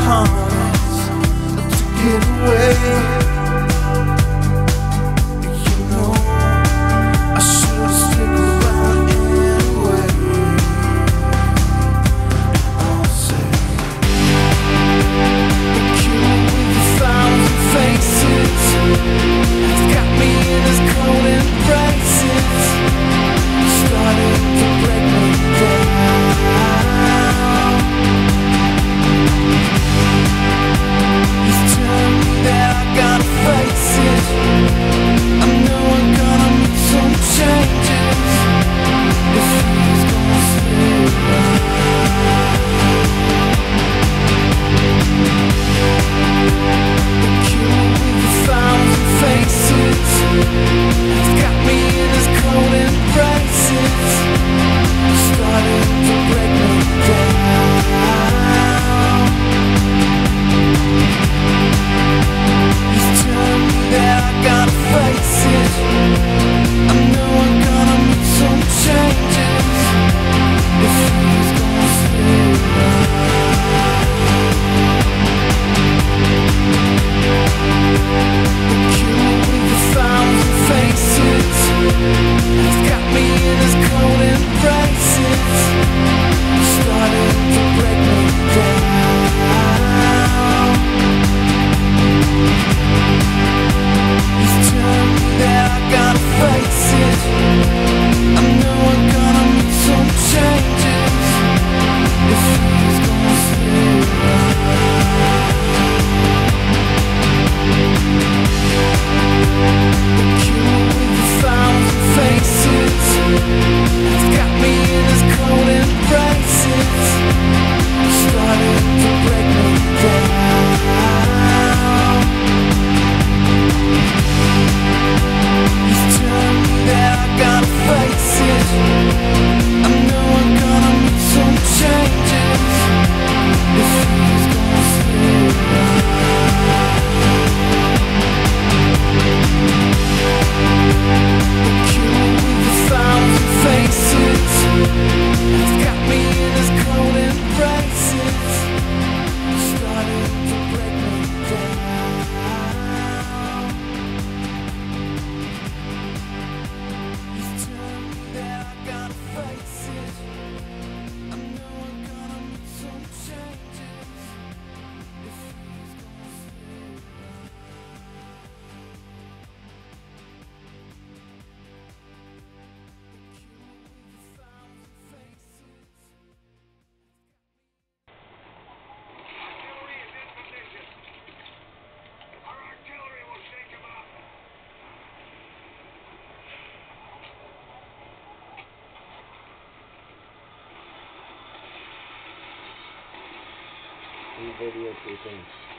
harness to get away. You know I should stick around anyway. I'll say the cure with 1,000 faces has got me in his cold embraces, starting to break me down. He's telling me that I gotta face it. I know I'm gonna make some changes if he's gonna stay around. The cure with 1,000 faces has got me in his cold embraces, starting to break me down. He's telling me that I gotta face it. I know I'm gonna make some changes if he's gonna stay around. The cure with 1,000 faces has got me in his cold embraces, starting to break me down. He's telling me that I gotta face it. I know I'm gonna make some changes if he's gonna stay around. The cure with 1,000 faces has got me in his cold embraces, starting to break me down. He's telling me that I gotta face it. I know I'm gonna make some changes if he's gonna stay around. The cure with 1,000 faces has got me in his cold embraces, starting to break me down. He's telling me that I gotta face it. I know I'm gonna make some changes if he's gonna stay around. Video taping.